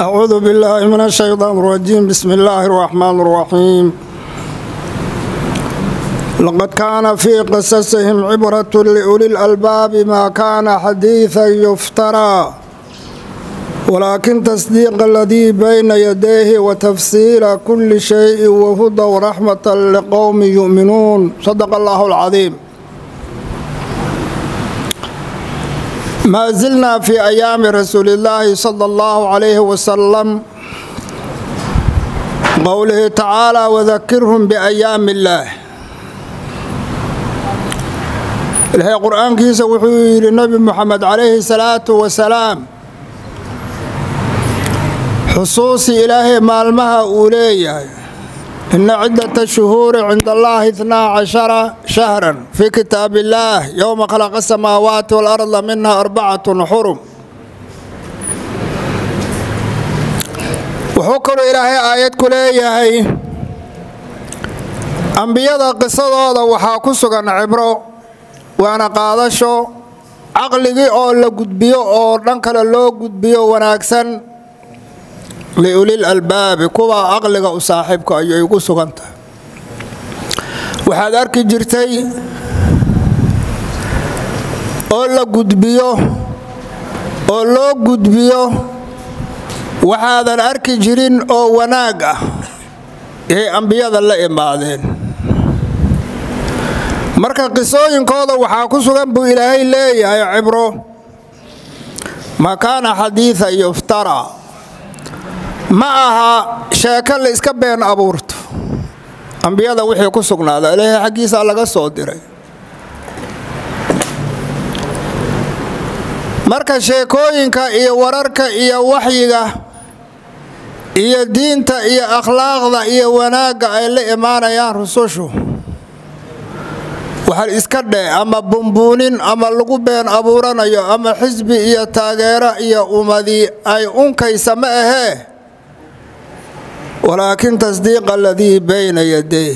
أعوذ بالله من الشيطان الرجيم. بسم الله الرحمن الرحيم. لقد كان في قصصهم عبرة لأولي الألباب ما كان حديثا يفترى ولكن تصديق الذي بين يديه وتفسير كل شيء وهدى ورحمة لقوم يؤمنون. صدق الله العظيم. ما زلنا في أيام رسول الله صلى الله عليه وسلم، قوله تعالى وذكرهم بأيام الله. الهي قرآن كيسا وحي للنبي محمد عليه الصلاة والسلام حصوصي إلهي مالمها أوليه إن عدة الشهور عند الله 12 شهرا في كتاب الله يوم خلق السماوات والأرض منها 4 حرم. وحكر إلهي آيات كليهي أنبياء قصة وحاكسوغا عبرو وانا قادشو عقلي أو لقدبيو أو ننكال لو قدبيو وناكسن لأولي الألباب كوا عقلك وصاحبك أيوكو سغنت. waxaad arki jirtay oo la gudbiyo oo loo gudbiyo waxaadan arki jirin oo wanaag ah ee ambiyada la imaadeen. marka qisooyinkooda waxaa ku sugan buu Ilaahay leeyahay cibro ma kana haditha yuftara ma aha sheeko la iska been abuurto. ambiyada wixii ku sugnaada Ilaahay xaqiisa laga soo diray. marka sheekooyinka iyo wararka iyo waxyiga iyo diinta iyo akhlaaqda iyo wanaaga ay la imaanayaan rusushu waxa iska dhee ama bumbuunin ama lagu been abuuranayo ama xisbi iyo taageero iyo umadi ay unkaysa ma ahee ولكن تصديق الذي بين يديه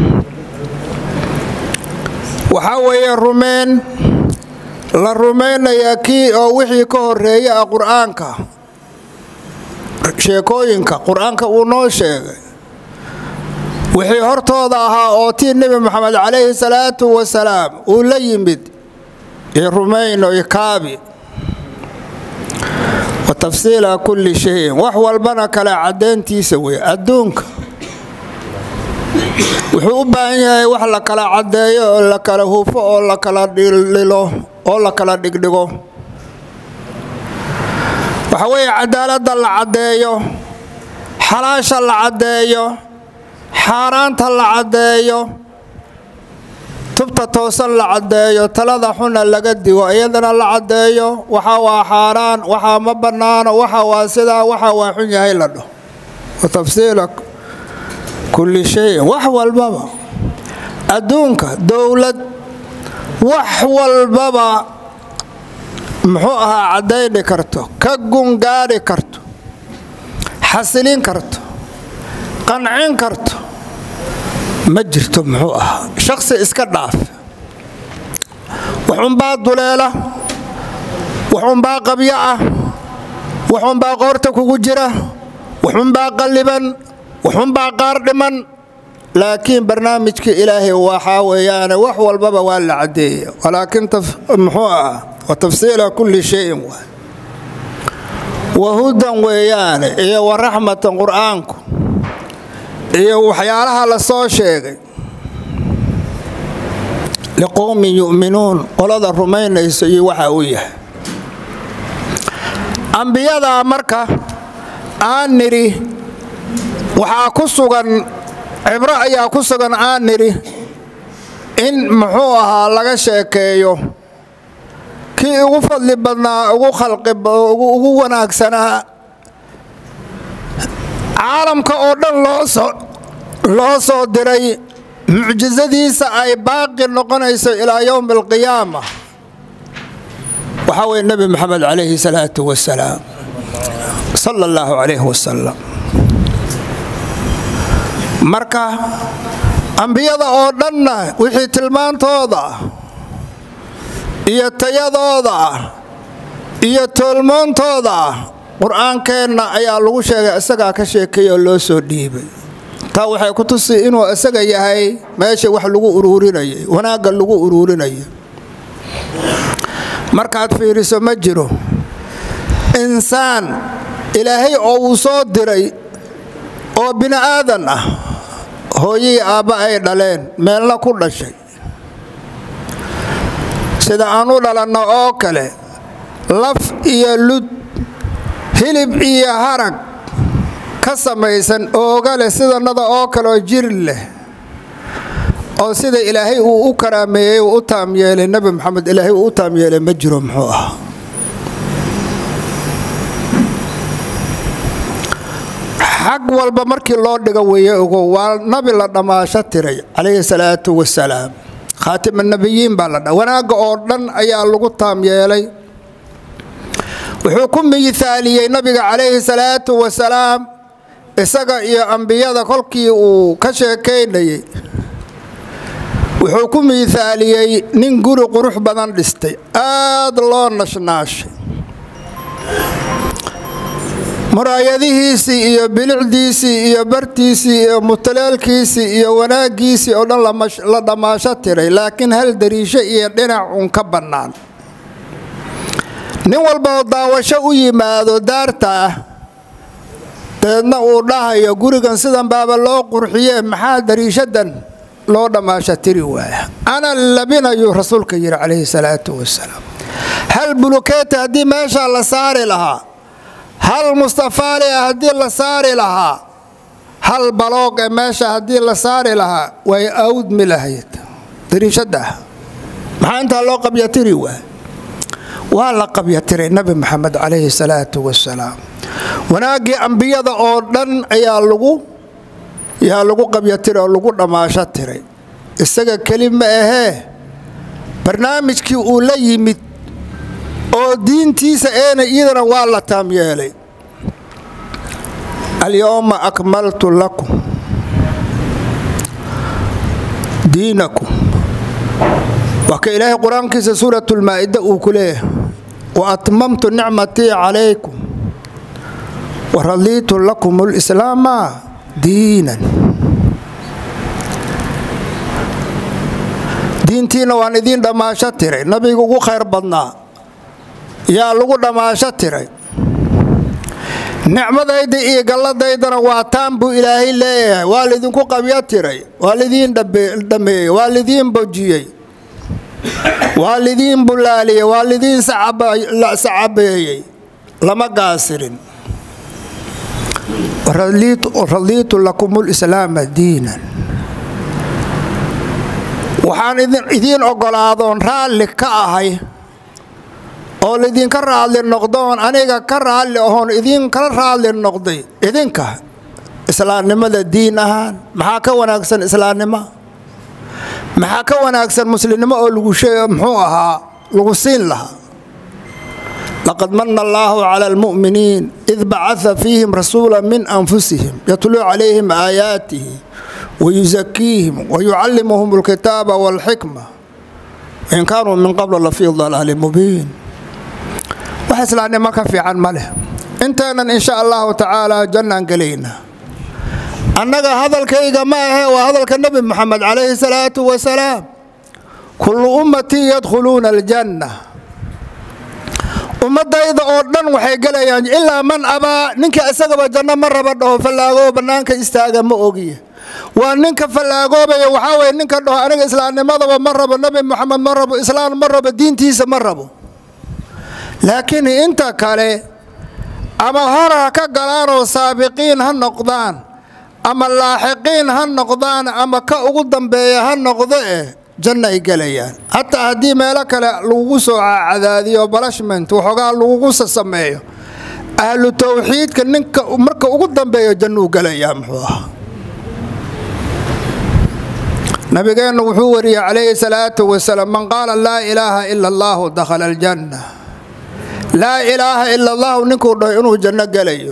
وحاوي الرومين للرومين يكي أو وحي كهرية قرآنك شيكوينك قرآنك ونوشيك وحي هرطوضاها أوتي النبي محمد عليه الصلاة والسلام وليمد الرومين ويكابي وتفصيل كل شيء وحو البنك لا عدين تيسوي أدونك وحوبا إنها وحلك لا عدين ولك لا هوفو ولك لا ديلو ولك لا ديقدقو وحوي عدالة العدين حلاش العدين حارانت العدين تبتا توصل لعدايو تلada xuna laga digo iyadana la cadeeyo waxa waa xaraan waxa ma banaano waxa waa sida waxa waa xun yahay la dhaho tafsiilak kulli shay wax walbaba adduunka dawlad wax walbaba muxuu aha cadeeyni karto ka gungaari karto xasilin karto qancin karto ما جرت محوها شخص إسكداف وحن با دلالة وحن با قبيعة وحن با قورتك وجرة وحن با قلبا وحن با قاردما لكن برنامجك إلهي وحاويان وحو البابا ولا عدي ولكن محوها وتفصيل كل شيء وهدى ويان إيه ورحمة قرآنكم iyo waxyaalaha la soo sheegay liqawm yu'minuun qolada rumaynayso iyo waxa uu yahay ambiyada marka aan niri waxa ku sugan cibro ayaa ku sugan aan niri in muxuu ahaa laga sheekeeyo kii ugu fadli badnaa ugu khalqi ugu wanaagsanaa عالمك أردن لو سو ديري معجزتيسا أي باقي نقنيس إلى يوم القيامة وحاول النبي محمد عليه الصلاة والسلام صلى الله عليه وسلم مركا أنبياء أردن وحي تلمان توضع إيا تيضوضع إيا تلمان توضع qur'aankeenna ayaa lagu sheegay isagaa ka sheekeeyay oo loo soo dhiibay taa waxay ku tusi inuu isaga yahay meesha wax lagu uruurinayay wanaagga lagu uruurinayay markaad fiiriso ma jiro insaan ilaahay oo uu soo diray oo bini aadan ah hooyii aabba ay dhaleen meelna ku dhashay sida aanu dhalanno oo kale laf iyo lud hilib iyo harag ka samaysan ooga leh sidanada oo kale oo jir leh oo sida ilaahay uu u karaameeyay uu u taam yeelay nabi maxamed ilaahay uu u taam yeelay ma jiro muxuu ah xaq walba markii loo dhigo weeye ogo waa nabi la dhamaasho tiray calayhi salaatu wasalaam khaatim an-nabiyyin baa la wanaaga oo dhan ayaa lagu taam yeelay wuxuu ku miithaaliyay nabiga calayhi salaatu wasalaam isaga iyo ambiyada kolkii uu ka sheekeynayay wuxuu ku miithaaliyay nin guri qurux badan dhistay aad loo nashnaashay muraayadihiisii iyo bilicdiisii iyo bartiisii iyo mutalaalkiisii iyo wanaagiisii oo dhan la dhamaasho tiray laakiin hal dariisho iyo dhinac un ka bannaan nin walba oo daawasho u yimaado daarta ah deedna uu dhahayo gurigan sidan baaba loo qurxiyee maxaa dariishadan loo dhamaasho tiri waaya ana labinayu rasuulka yiri calayhi salaatu wasalaam hal bulukeeta haddii meesha la saari lahaa hal mustafaali haddii la saari lahaa hal baloog meesha haddii la saari lahaa way awdmi lahayd dariishada maxaa inta loo qabyatiri waa la qabyatiray nabi maxamed calayhi salaatu wasalaam wanaagii ambiyada oo dhan ayaa lagu qabyatiray oo lagu dhamaasho tiray isaga kelima ahee barnaamijkii uu la yimid oo diintiisa iyadana waa la taam yeelay اليوم أكملت لكم دينكم وكإله قرآن كيس سورة المائدة وكله وأتممت نعمتي عليكم ورضيت لكم الإسلام دينا دينتينا وان دين دماشة تري نبي قو خير بدنا يا لغو دماشة تري nicmadayda iyo galadaydana waa taan buu ilaahay leeyahay waalidinku qabya tiray waalidiin dhameeyay waalidiin bojiyay waalidiin bulaaliyay waalidiin sacabeeyay lama gaasirin radiitu lakumul islaam diinan waxaan idin ogolaadoon raalli ka ahay oo lidinka raali noqdoon aniga ka raali ahoon idin kala raali noqday idinka islaamnimada diin ahaan maxaa ka wanaagsan islaamnimo maxaa ka wanaagsan muslimnimo oo lagu sheeyo muxuu ahaa lagu siin lahaa laqad manna Allahu 'ala al-mu'minin id ba'atha fihim rasulan min anfusihim yatlu 'alayhim ayatihi wa yuzakkihim wa yu'allimuhum al-kitaba wal hikma in kanu min qabl la fi dhalalin mubin وحسلاني ما كفي عن ماله انتنا ان شاء الله تعالى جنة قلينا انك هذا الكيغا ما هو وهذا النبي محمد عليه الصلاة والسلام كل امتي يدخلون الجنة امتي اذا اردن وحي قليان الا من ابا ننك اسقب الجنة مرة بده فلاغو بنانك استاغا مؤغي وانك فلاغو بي وحاوي ننك انك اسلامي ماذا مرة بالنبي محمد مرة بإسلام مرة بالدين تيس مرة لكن انت كالي اما هرا كقلانو سابقين هالنقضان اما اللاحقين هالنقضان اما كأقدم بي هالنقضاء جنة يقليان حتى هدي ميلك لوغوسو عذاذي وبلاشمنت وحقا لوغوسو سميه اهل التوحيد كننك مركا أقدم بي جنة يقليان محوها نبينا وحوري عليه الصلاة والسلام من قال لا إله إلا الله دخل الجنة لا إله إلا الله نكون إنه جنة قليه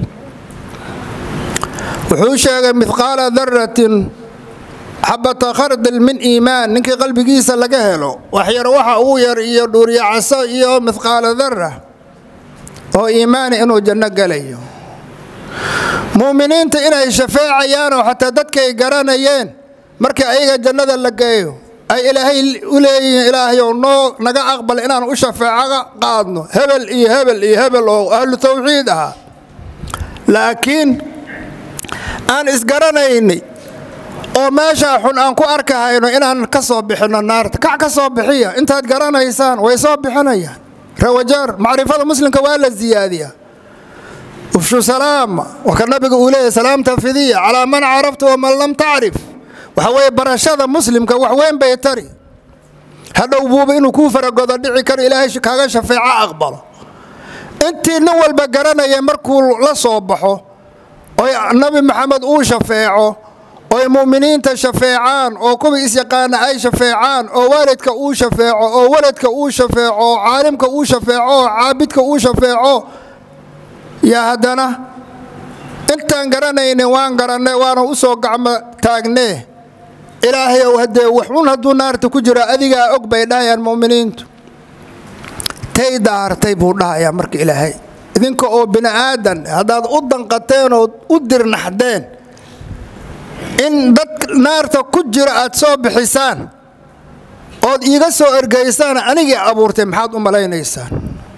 وحوشة مثقال ذرة حبة خردل من إيمان نك قلب جيسا لقهله وحير وحا أوير يدور يعصى مثقال ذرة oo iimaani inuu janno galayo muuminiinta inay shafeecayaan oo xataa dadkay garanayeen markii ayaga jannada la geeyo ay ilaahay u leeyihiin ilaahayow noo naga aqbal inaan u shafeeco qaadno hebel iyo hebel iyo hebel oo ahlu tawxiid ah laakiin aan isgaranaynay oo meesha xun aan ku arkahayno inaan ka soo bixino naarta ka soo bixiya intaad garanaysaan way soo bixinayaan rawajar macrifada muslimka waa la ziyaadiyaa ufshu salaama waka nabiga uu leeyahay salaamta fidiya calaa man carafta wa man lam tacrif waxa weeye barashada muslimka wax weyn bay tari hadhow buuba inuu kuu faragodo dhici karo ilaahay kaaga shafeeco aqbalo intii nin walba garanaya markuu la soo baxo oo nabi maxamed uu shafeeco oo muuminiinta shafeecaan oo kuwa isyaqaana ay shafeecaan oo waalidka uu shafeeco oo waladka uu shafeeco oo caalimka uu shafeeco oo caabidka uu shafeeco yaa haddana intaan garanaynin waan garanay waana u soo gacmo taagnee ilaahayow haddee waxun hadduu naarta ku jiro adigaa og bay dhahayaan mu'miniintu tay daartay buu dhahayaa marka ilaahay idinka oo bini aadan haddaad u danqateen oo u dirnaxdeen in dad naarta ku jira aad soo bixisaan ood iiga soo ergaysaan anigii abuurtay maxaad u malaynaysaan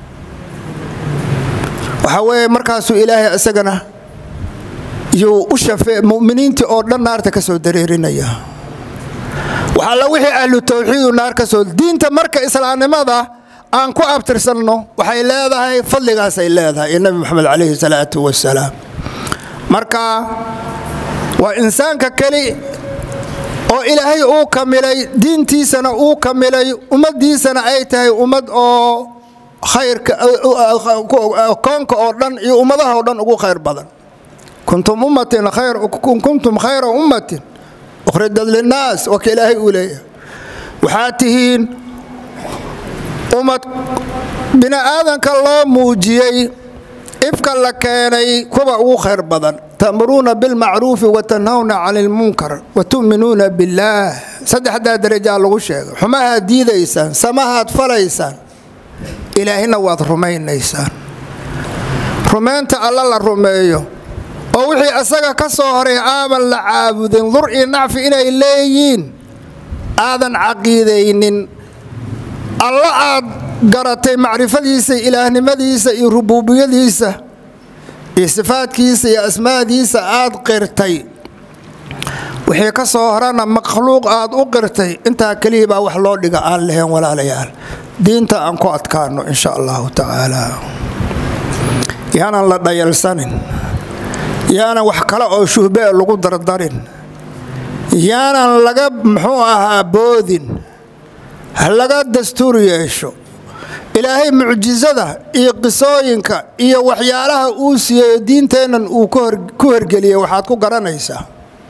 waxa weeye markaasuu ilaahay isagana yuu u shafee mu'miniintii oo dhan naarta ka soo dareerinaya waxa la wixii ahlu tawxiidu naar ka soo diinta marka islaamnimada aan ku abtirsanno waxay leedahay fadligaas ay leedahay nabi maxamed calayhi salaatu wasalaam marka waa insaanka kali oo ilaahay uu kamilay diintiisana uu kamilay ummadiisana ay tahay ummad oo khayrka koonka oo dhan iyo ummadaha oo dhan ugu khayr badan kuntum khayra ummatin ukhrijat linnaas wa ka ilaahay uu leeyahay waxaad tihiin ummad bini aadanka loo muujiyey ifka la keenay kuwa ugu khayr badan ta'muruuna bilmacruufi wa tanhawna cani lmunkar wa tu'minuuna billaah saddexdaa darajaa lagu sheegay xumahaad diidaysaan samahaad falaysaan ilaahina waad rumaynaysaan rumaynta alla la rumeeyo oo wixii asaga ka soo horay aaban la caabudin dur iyo nacfi inay leeyiin aadan caqiidaynin alla aad garatay macrifadiisa ilaahnimadiisa iyo rububiyadiisa iyo sifaadkiisa iyo asmaadiisa aad qirtay wixii ka soo horana makhluuq aad u qirtay intaa kaliya baa wax loo dhiga aan lahayn walaalayaal diinta aan ku adkaano insha allahu tacaala yaanan la dhayalsanin yaanan wax kale oo shuhbee lagu dardarin yaanan laga muxuu ahaa boodin laga dastuur yeesho ilaahay mucjizada iyo qisooyinka iyo waxyaalaha uu siiyay diinteennan uu ku horgeliyay waxaad ku garanaysaa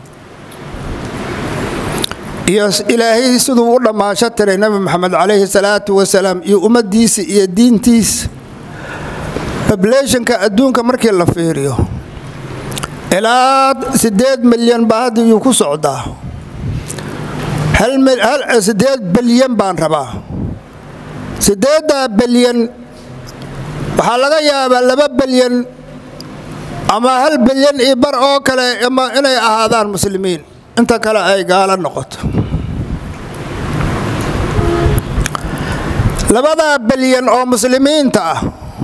iyo ilaahay siduu u dhamaasho tiray nabi maxamed calayhi salaatu wasalaam iyo ummadiisa iyo diintiisa populationka adduunka markii la fiiriyo ilaa 8 milyan baa hadda uu ku socdaa 8 bilyan baan rabaa 8 bilyan waxaa laga yaabaa 2 bilyan ama 1 bilyan iyo bar oo kale inay ahaadaan muslimiin inta kale ay gaala noqoto 2 bilyan oo muslimiinta ah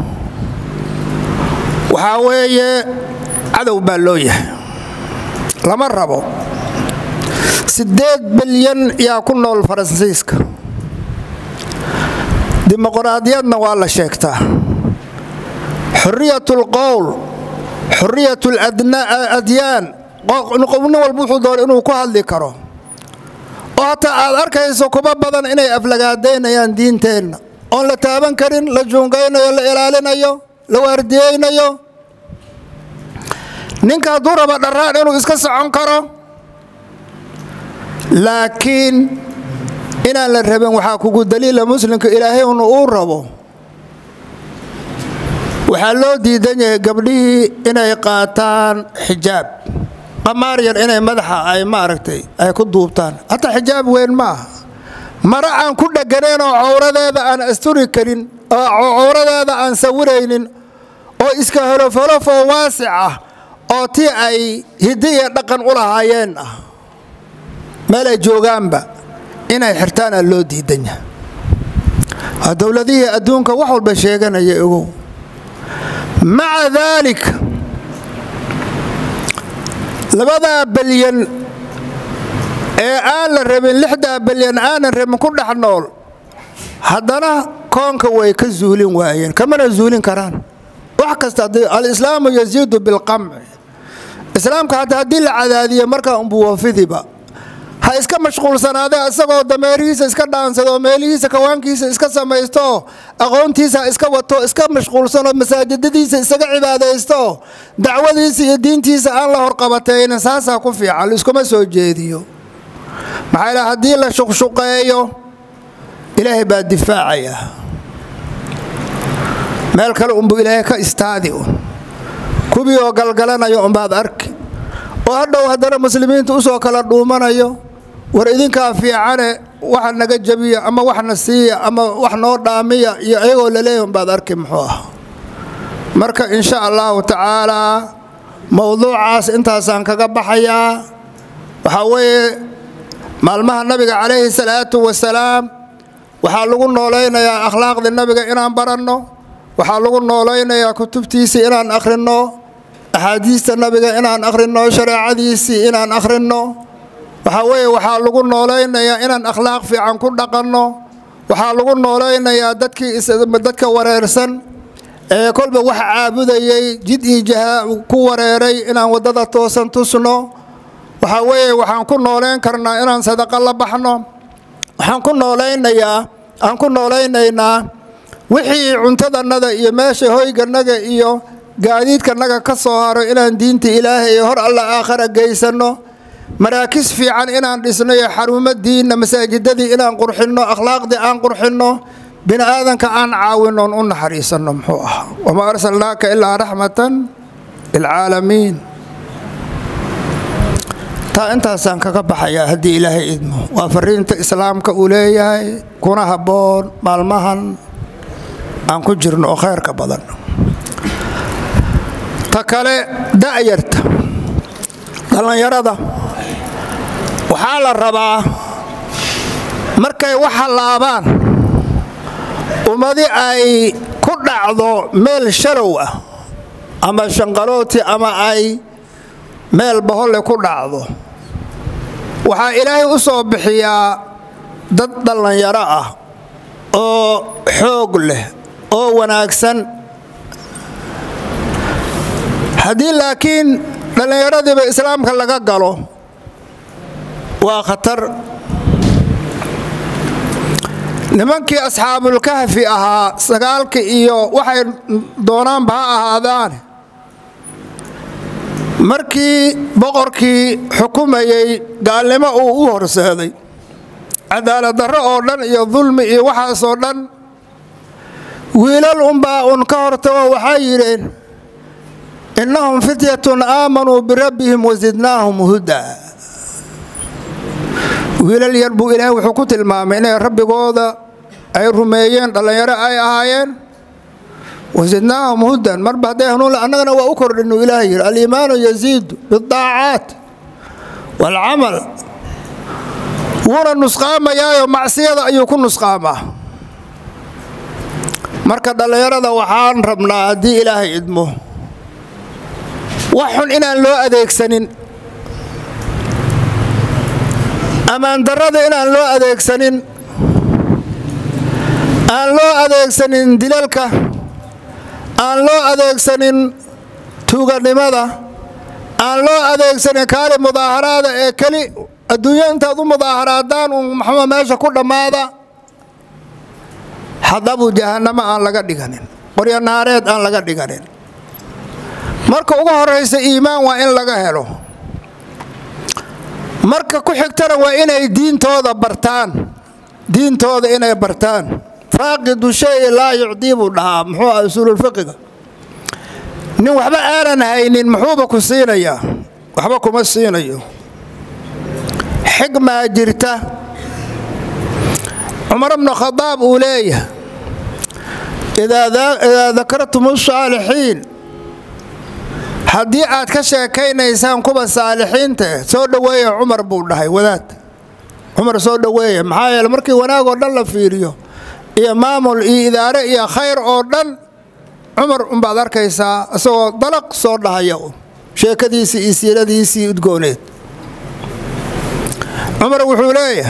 waxa weeye cadow baa loo yahay lama rabo 8 bilyan yaa ku nool Faransiiska dimuqraadiyadna waa la sheegtaa xurriyatul qowl xurriyatul adyaan qofna walba wuxuu doonay inuu ku hadli karo oo hataa aad arkayso kuba badan inay aflagaadeynayaan diinteenna oon la taaban karin la juungaynayo la ilaalinayo la waardiyeynayo ninka hadduu raba dharraan inuu iska socon karo laakiin inaan la rabin waxaa kugu daliila muslimka ilaahayna uu rabo waxaa loo diidan yahay gabdhihii inay qaataan xijaab qamaar yar inay madaxa ay maaragtay ay ku duubtaan hataa xijaab weyn maaha mara aan ku dheganayn oo cawradeeda aan asturi karin oo cawradeeda aan sawiraynin oo iska holofo waasic ah oo tii ay hidiya dhaqan u lahaayeen ah meel ay joogaanba inay xirtaan loo diidan yahay dawladihii adduunka wax walba sheeganaya ogow maca daalika labada bilyan ee aan la rabin 6 bilyan aan rabin ku dhax nool haddana koonka way ka zuulin waayeen kamana zuulin karaan wax kasta al-islaamu yaziidu bilqamci islaamka haddii la cadaadiyo marka uu wafidiba ha iska mashquulsanaadee isagoo dameerihiisa iska dhaansado meelihiisa kawaankiisa iska samaysto aqoontiisa iska wato iska mashquulsano masaajidadiisa isaga cibaadaysto dacwadiisa iyo diintiisa aan la horqabateyn saasa ku fiican iskuma soo jeediyo maxaa haddii la shuqshuqeeyo ilaahay baa difaacaya meel kale umbu ilaahay ka istaadi kubii oo galgalanayo umbaad arki oo hadhow haddana muslimiintu usoo kala dhuumanayo war idinkaa fiicane waxa naga jabiya ama waxna siiya ama wax noo dhaamiya iyo ayagoo la leeyahay umbaad arki muxuu ah marka insha allahu tacaala mawduucaas intaasaan kaga baxayaa waxaa weeye maalmaha nabiga calayhi salaatu wasalaam waxaa lagu noolaynayaa akhlaaqda nabiga inaan baranno waxaa lagu noolaynayaa kutubtiisa inaan akhrinno axaadiista nabiga inaan akhrinno shareecadiisii inaan akhrinno waxaa weeye waxaa lagu noolaynayaa inaan akhlaaq fiican ku dhaqanno waxaa lagu noolaynayaa dadka wareersan ee kolba wax caabudayay jid iyo jaha ku wareeray inaan wadada toosan tusno waxaa weeye waxaan ku nooleyn karnaa inaan sadaqa la baxno waxaan ku noolaynaynaa wixii cuntadannada iyo meesha hoyganaga iyo gaadiidkanaga ka soo haro inaan diinta ilaahay hor alla aakhira geysano maraakis fiican inaan dhisno iyo xarumo diinna masaajidadii inaan qurxinno akhlaaqdii aan qurxinno bini aadanka aan caawino u naxariisano muxuu ah wama arsalnaaka ilaa raxmatan lilcaalamiin taa intaasaan kaga baxayaa haddii ilaahay idmo waa fariinta islaamka uu leeyahay kuna habboon maalmahan aan ku jirno oo khayrka badan ta kale da'yarta dhallinyarada waxaa la rabaa markay wax halaabaan ummadi ay ku dhacdo meel shalow ah ama shanqalooti ama ay meel baholle ku dhacdo waxaa ilaahay u soo bixiyaa dad dhallinyaro ah oo xoog leh oo wanaagsan haddii laakiin dhallinyaradiiba islaamka laga galo waa khatar nimankii asxaabulkahfi ahaa 9 iyo waxay doonaanba ha ahaadaan markii boqorkii xukumayay gaalnimo uu u horseeday cadaalad darro oo dhan iyo dulmi iyo waxaasoo dhan wiilal unbaa un ka hortago waxay yidheen innahum fityatun aamanuu birabbihim wasidnaahum hudaa wiilal yar buu ilaahay wuxuu ku tilmaamay inay rabbigooda ay rumeeyeen dhallinyaro ay ahaayeen wasidnaahum hudan marba hadday hanuun annagana waa u kordhinu ilaahay yidhi aliimaanu yaziidu biddaacaat waalcamal wuuna nusqaamayaayo macsiyada ayuu ku nusqaamaa marka dhallinyarada waxaan rabnaa haddii ilaahay idmo wax xun inaan loo adeegsanin ammaan darrada inaan loo adeegsanin aan loo adeegsanin dilalka aan loo adeegsanin tuuganimada aan loo adeegsanin kaali mudaaharaada ee keli adduunyo intaad u mudaaharaadaan maxamed meesha ku dhammaada hadabu jahannamo aan laga dhiganin qoryo naareed aan laga dhiganin marka ugu horeysa iimaan waa in laga helo marka ku xigtana waa inay diintooda bartaan faaqidu shay laa yucdiibu dhahaa muxuu ah usuulul fiqiga nin waxba aanan haynin muxuuba ku siinayaa waxba kuma siinayo xigmaa jirta cumar ibn khadaab uu leeyahay idaa dakartum as-saalixiin haddii aad ka sheekaynaysaan kuwa saalixiinta soo dhaweeya cumar buu dhahay wadaad cumar soo dhaweeya maxaa yeelay markii wanaag oo dhan la fiiriyo iyo maamul iyo idaare iyo khayr oo dhan cumar baad arkaysaa asagoo dalaq soo dhahaya sheekadiisii iyo siiradiisii udgooneed cumar wuxuu leeyahay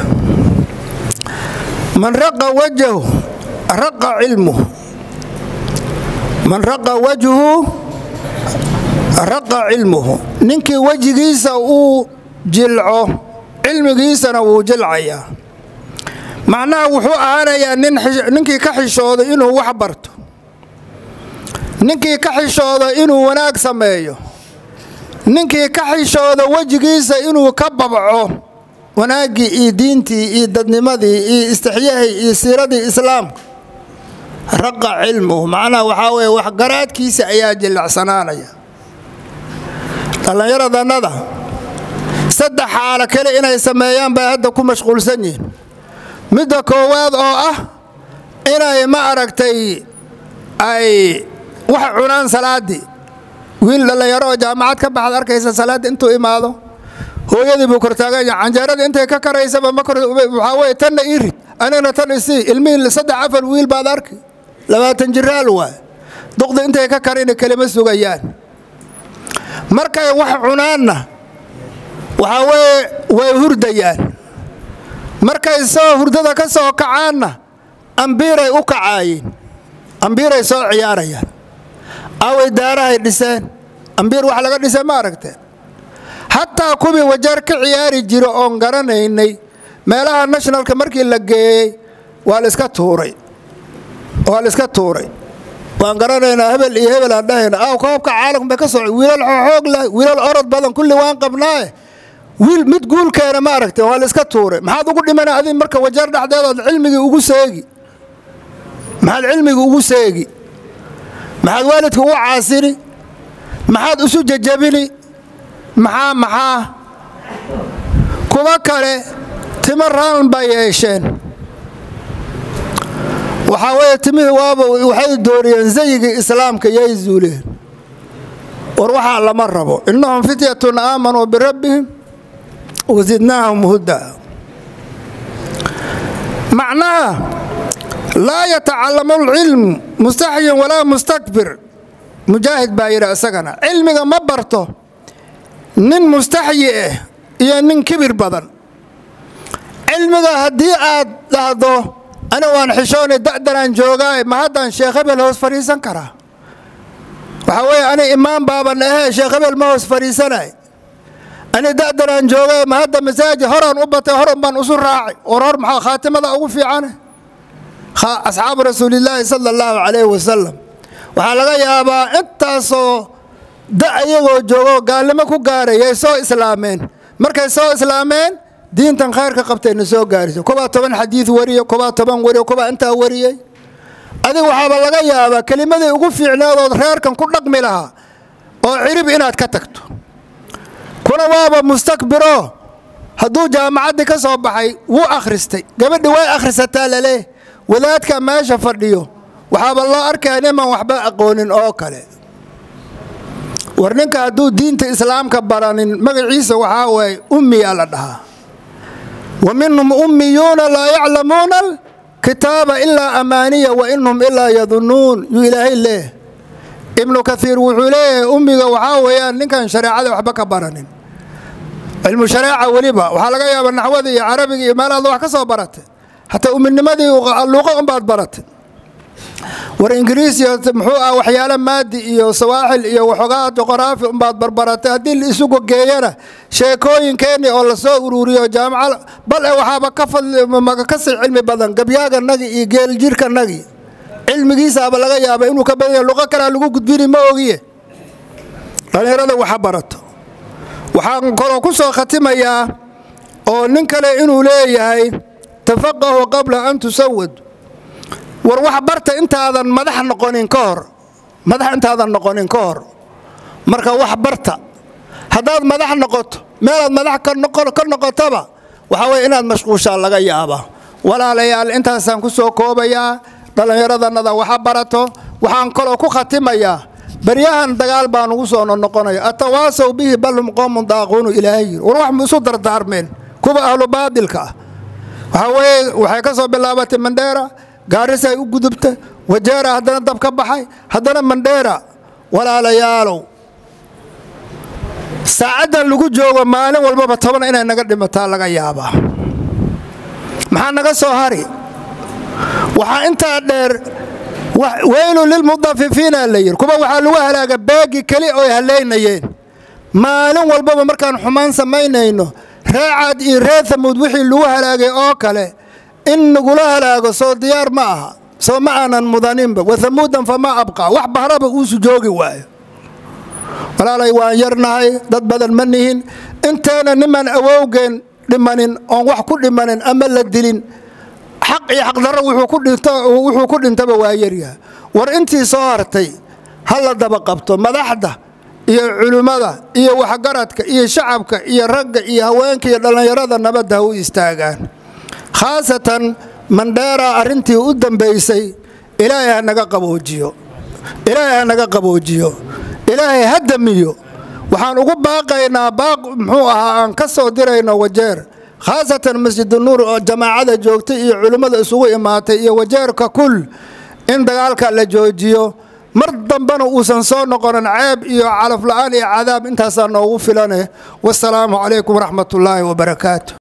man raqa wajhu raqa cilmuhu man raqa wajhu raqa cilmuhu ninkii wajigiisa uu jilco cilmigiisana wuu jilcayaa macnaha wuxuu ahaanayaa ninkii ka xishooda inuu wax barto ninkii ka xishooda inuu wanaag sameeyo ninkii ka xishooda wajigiisa inuu ka babco wanaagii iyo diintii iyo dadnimadii iyo istixyaahii iyo siiradii islaamka raqa cilmuhu macnaha waxaa weeye wax garaadkiisa ayaa jilacsanaanaya dhallinyaradannada saddex xaalo kale inay sameeyaan bay hadda ku mashquulsan yihiin midda koowaad oo ah inay ma aragtay ay wax cunaan salaaddii wiil dhallinyaro oo jaamacad ka baxad arkaysa salaaddii intuu imaado hooyadii buu kortaagan yahay canjeeradii intay ka karaysaba waxaa weeye tanna ii rid anigana tan isii ilmihii 3-4 wiil baad arki 20 jiraal waay duqda intay ka karayna kelima sugayaan markay wax cunaanna waxaa weeye way hurdayaan markay soo hurdada ka soo kacaanna ambiiray u kacaayeen ambiiray soo ciyaarayaan away daarahay dhiseen ambiir wax laga dhisay ma aragteen hataa kuwii wajeer ka ciyaari jiro oon garanaynay meelaha nationalka markii la geeyey waa la iska tuuray waan garanaynaa hebel iyo hebel aan dhahayna koobka caalamka ka soo wiilal xoog leh wiilal orod badan kulli waan qabnaa wiil mid guulkeena ma aragteen waa la iska tuuray maxaad ugu dhimanaa adin marka wajeer dhaxdeedood cilmigii ugu seegi maxaad waalidka ugu caasini maxaad isu jajabini maxaa kuwa kale timo raan bay yeesheen waxaa weeye timihii waaba waxay dooriyeen zayigii islaamka yay zuuleen war waxaa lama rabo innahum fityatun aamanuu birabbihim wazidnaahum hudaa macnaha laa yatacallamu alcilmu mustaxyin walaa mustakbir mujaahid baa yidhi isagana cilmiga ma barto nin mustaxyi ah iyo nin kibir badan cilmiga haddii aad dhahdo ana waan xishoonay da'danaan joogaa ma haddaan sheekh hebel hoos fadhiisan karaa waxaa weeye ani imaam baaban ahee sheekh hebel ma hoos fadhiisanay ani da'danaan joogaa ma hadda masaajid horaan u batay horan baan isu raacay hor maxaa khaatimada ugu fiicane asxaabu rasuulillaahi sala allahu calayhi wasalam waxaa laga yaabaa intaasoo iyagoo joogo gaalnimo ku gaarayay soo islaameen markay soo islaameen diintan khayrka qabtayna soo gaariso kuwaa 10 xadiid wariyo kuwaa 10 wariyo kuwaa intaa wariyey adiga waxaaba laga yaabaa kelimadii ugu fiicnaadood reerkan ku dhaqmi lahaa oo cirib inaad ka tagto kuna waaba mustakbiro hadduu jaamacaddii ka soo baxay wuu akhristay gabadhi way akhrisataa laleeh wadaadka meesha fadhiyo waxaaba loo arkaa niman waxba aqoonin oo kale war ninka hadduu diinta islaamka baranin magaciisa waxaa waaye ummiyaa la dhahaa wa minhum ummiyuuna laa yaclamuuna alkitaaba ilaa amaaniya wa inhum ilaa yadunnuun yuu ilaahay leeh ibnu kathiir wuxuu leeyahay ummiga waxaa weeyaan ninkan shareecada waxba ka baranin cilmu shareeca weliba waxaa laga yaabaa naxwada iyo carabiga iyo meelahaad wax ka soo baratay hataa uminimadii luuqa unbaad baratay war ingiriisiya muxuu ah waxyaalo maadi iyo sawaaxil iyo waxoogaa juqraafi unbaad barbaratay haddii la isugu geeyana sheekooyinkeenii oo la soo ururiyo jaamaca bal waxaaba ka sii cilmi badan gabyaaganagii iyo geeljirkanagii cilmigiisaaba laga yaaba inuu ka badan yahay luqo kalea lagu gudbini ma ogiye dhallinyarada waxa barato waxaan kaloo ku soo khatimayaa oo nin kale inuu leeyahay tafaqahu qabla an tusawad war wax barta intaadan madax noqonin ka hor marka wax barta haddaad madax noqoto meelaad madax ka noqotaba waxaa weeye inaad mashquushaa laga yaabaa walaalayaal intaasaan ku soo koobayaa dhallinyaradannada waxa barato waxaan kaloo ku khatimayaa بريان دقال بانو سونو نقونايا اتواصوا به بل هم قوم ضاغون الهي وروح مسو دردارمين كوبا اهل بابلكا waxay ka soo bilaabatay Mandheera Gaarisa ay u gudubtay Wajeer hadana dab ka baxay hadana Mandheera walaalayaalow saacadan lagu joogo maalin walba 10 inay naga dhimataa laga yaabaa maxaa naga soo hari waxa inta dheer weylu lil mudafifiina leeyir kuba waxa lagu halaaga baagi kali oo haleynayeen maalin walba markaan xumaan sameeynayno raacad iyo reethamud wixii lagu halaagay oo kale in nagula halaago soo diyaar ma aha soo ma aanan mudaninba wathamudan fama abqa wax bahraba uu sujoogi waayo walaalay waan yarnahay dad badan ma nihin inteena niman awowgeen dhimanin oo wax ku dhimanin ama la dilin xaq iyo xaq darro wuxuu ku dhintaba waa yaryahay war intii soo hartay hal daba qabto madaxda iyo culimada iyo waxgaradka iyo shacabka iyo ragga iyo haweenka iyo dhalinyarada nabadda u istaagaan khaasatan Mandheera arintii u dambeysay Ilaahay naga qaboojiyo Ilaahay hadamiyo waxaan ugu baaqaynaa baaq muxuu ahaa aan ka soo dirayno Wajeer khaasatan Masjid Nuur oo jamaacada joogtay iyo culimada isugu imaatay iyo Wajeerka kul in dagaalka la joojiyo mar dambana uusan soo noqonin ceeb iyo calaf la'aan iyo cadaab intaas noogu filanay wassalaamu calaykum waraxmatullaahi wabarakaatuh